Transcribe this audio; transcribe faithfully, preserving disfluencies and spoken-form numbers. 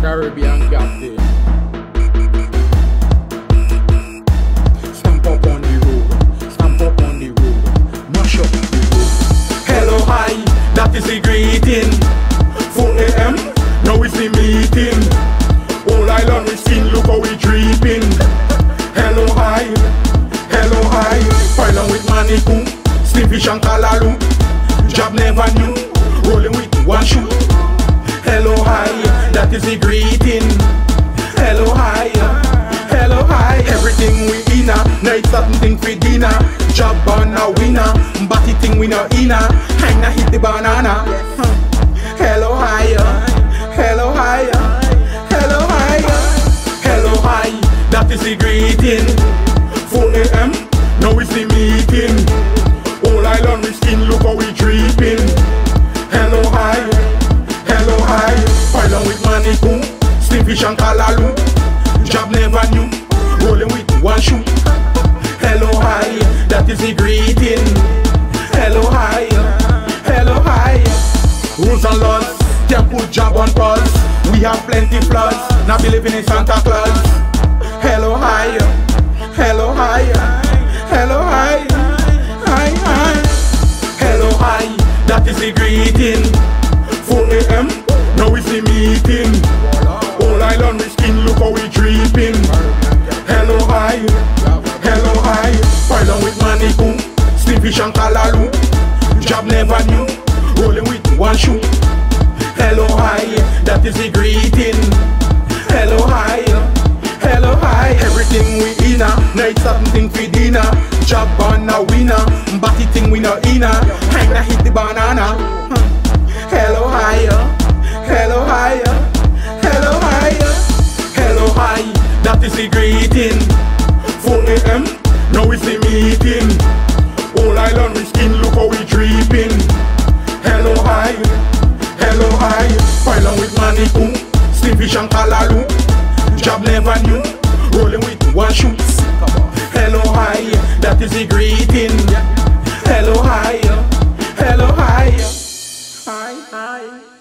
Caribbean captain. Stamp up on the road, stamp up on the road, mash up the road. Hello, hi, that is the greeting. four A M, now it's the meeting. All island we skin, look how we dripping. Hello, hi, hello, hi. Pile on with Manikou, Slimfish and Kalalu. Job never knew, rolling with one shoe. Hello, hi, that is the greeting. Hello, hi, hello, hi. Everything we inna, night something for dinner. Job on a winner, batty thing we no inna. Hang na hit the banana. Hello, hi, hello, hi, hello, hi, hello, hi. That is the greeting. four A M, now it's the meeting. All island we skin, look how we dripping. Hello, hi, hello, hi. Pile on with Manikou, Slimfish and Kalalu. Job never knew, rolling with one shoe. Hello, hi, that is the greeting. Hello, hi, hello, hi. Rules and laws, can't put job on pause. We have plenty flaws, not believing in Santa Claus. Hello, hi, hello, hi, hello, hi, hi, hi. Hello, hi, that is the greeting. four A M, now it's the meeting. All island we skin, look how we dripping. Hello, hi, hello, hi. Pile on with Manikou, Slimfish and Kalalu. Job never knew, rolling with one shoe. Hello, hi, that is the greeting. Hello, hi, hello, hi. Everything we inna, night something for dinner. Job on a winner, batty thing we no inna. Hang na hit the banana. Hello, hi, hello, hi, hello, hi, hello, hi. That is the greeting. four A M, now it's the meeting. All island we skin, look how we dripping. Hello, hi, hello, hi. Pile on with Manikou, Slimfish and Kalalu. Job never knew, rolling with one shoe. Hello, hi, that is the greeting. Hello, hi, hello, hi, hi, hi.